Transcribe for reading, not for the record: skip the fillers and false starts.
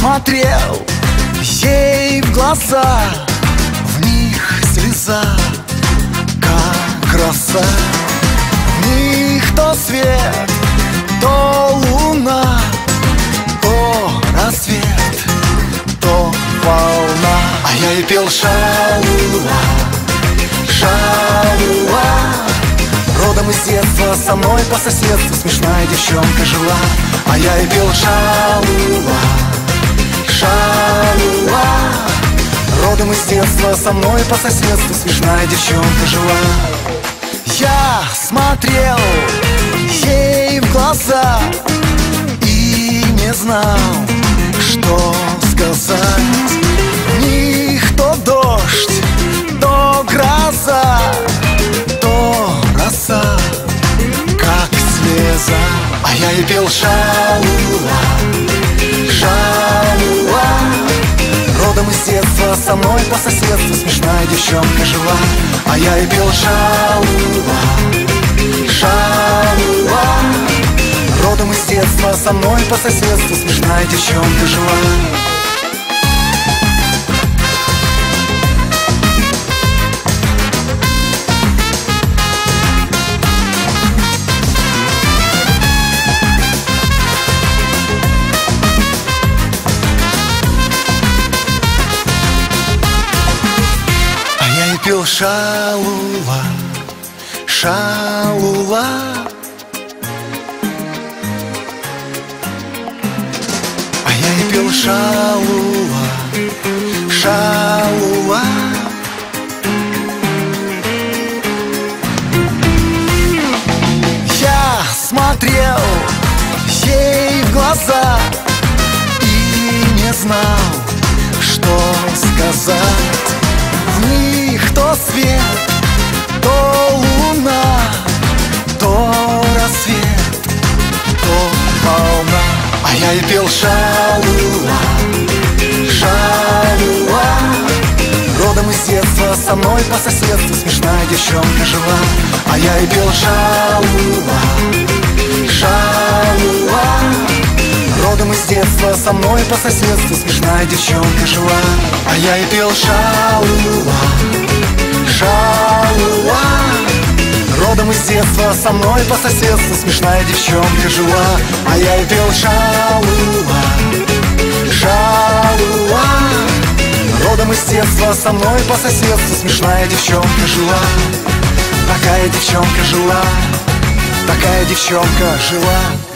смотрел ей в глаза, в них слеза, как роса. В них то свет, то луна, то рассвет, то волна. А я ей пел шалула, шалула. Родом из детства, со мной по соседству смешная девчонка жила. А я ей пел шалула, шалула. Родом из детства, со мной по соседству смешная девчонка жила. Я смотрел ей в глаза и не знал, что сказать. В них то дождь, то гроза, то роса, как слеза. А я ей пел шалула, шалула. Родом из детства, со мной по соседству смешная девчонка жила. А я ей пел шалула, шалула. Родом из детства, со мной по соседству смешная девчонка жила. Пел шалула, шалула. А я ей пел шалула, шалула. Я смотрел ей в глаза и не знал, что сказать. В них то свет, то луна, то рассвет, то волна. А я ей пел шалула, шалула. Родом из детства, со мной по соседству смешная девчонка жила. А я ей пел шалула, шалула. Родом из детства, со мной по соседству смешная девчонка жила. А я ей пел шалула, шалула. Родом из детства, со мной по соседству смешная девчонка жила. А я ей пел шалула, шалула. Родом из детства, со мной по соседству смешная девчонка жила. Такая девчонка жила, такая девчонка жила.